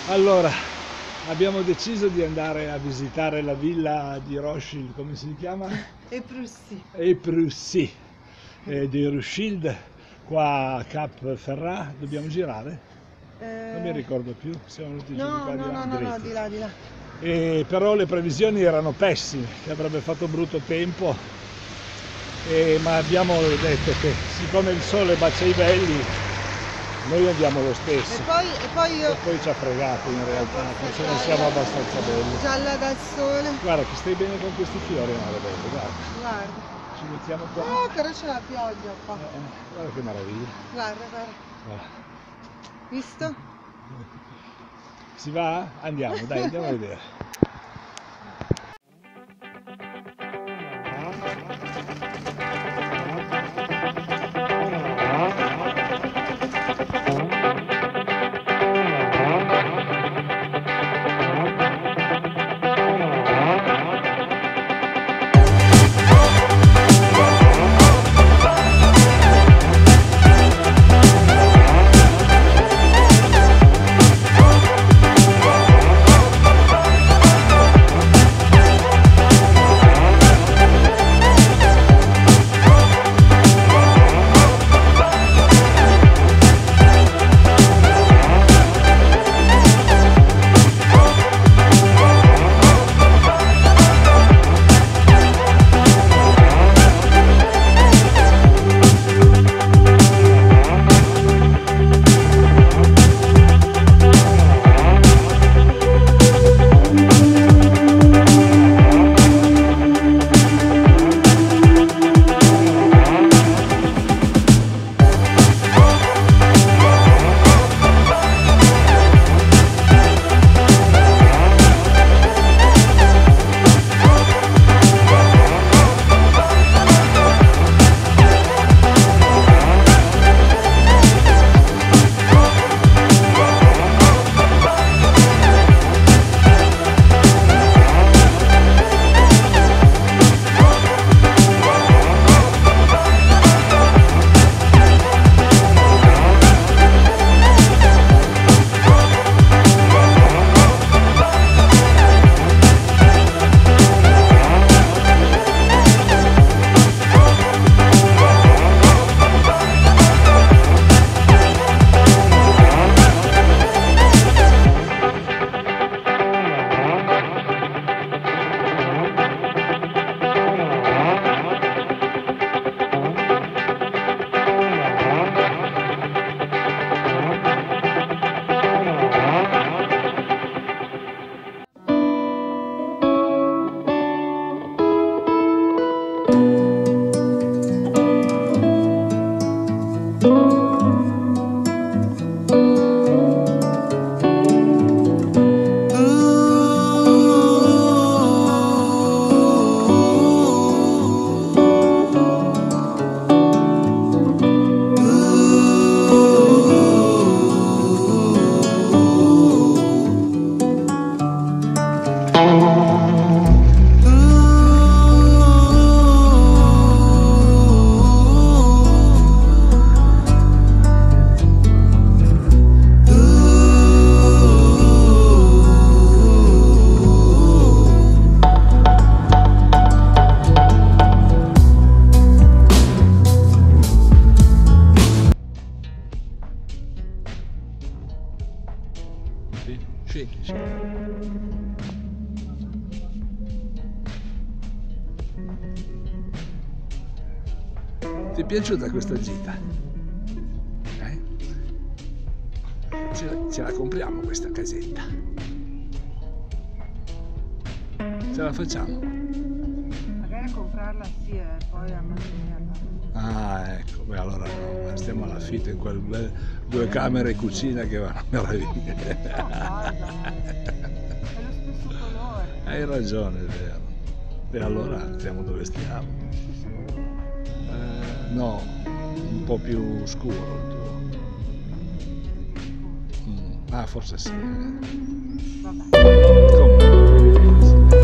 Allora, abbiamo deciso di andare a visitare la villa di Rothschild, come si chiama? Épreussy, di Rothschild, qua a Cap Ferrat. Dobbiamo girare? Non mi ricordo più, siamo venuti giù di qua No, di là, di là. Però le previsioni erano pessime, che avrebbe fatto brutto tempo, ma abbiamo detto che siccome il sole bacia i velli, noi andiamo lo stesso. E poi Ci ha fregato in realtà, forse non siamo abbastanza belli. gialla dal sole. Guarda che stai bene con questi fiori, Marabelle, guarda. Guarda. Ci mettiamo qua. Oh, però c'è la pioggia qua. Guarda che meraviglia. Guarda. Visto? Si va? Andiamo, dai, andiamo a vedere. Sì. Ti è piaciuta questa gita? Ce la compriamo questa casetta? Ce la facciamo? Magari a comprarla sì e poi a mantenerla. Ah, ecco, beh, allora no, stiamo all'affitto in quel bel 2 camere e cucina che vanno a meraviglia. È lo stesso colore. Hai ragione, è vero. E allora stiamo dove stiamo? No, un po' più scuro il tuo. Ah, forse sì. Vabbè. Comunque.